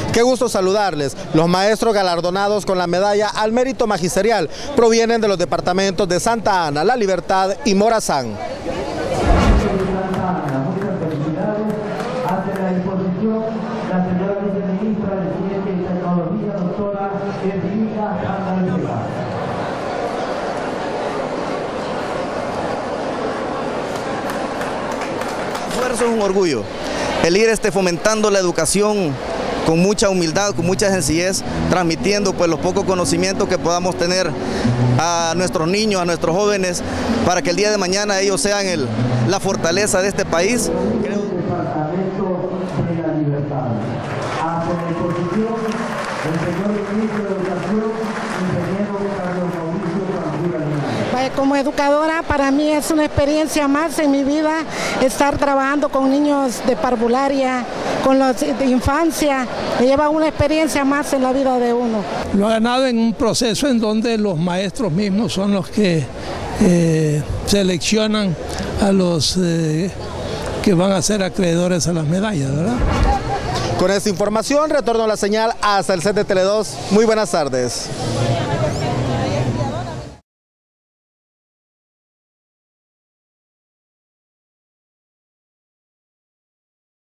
Qué gusto saludarles. Los maestros galardonados con la medalla al mérito magisterial provienen de los departamentos de Santa Ana, La Libertad y Morazán. Esfuerzo es un orgullo, el ir fomentando la educación con mucha humildad, con mucha sencillez, transmitiendo pues los pocos conocimientos que podamos tener a nuestros niños, a nuestros jóvenes, para que el día de mañana ellos sean la fortaleza de este país. Como educadora, para mí es una experiencia más en mi vida estar trabajando con niños de parvularia, con los de infancia, me lleva una experiencia más en la vida de uno. Lo ha ganado en un proceso en donde los maestros mismos son los que seleccionan a los que van a ser acreedores a las medallas, ¿verdad? Con esta información retorno la señal hasta el set de Tele 2. Muy buenas tardes.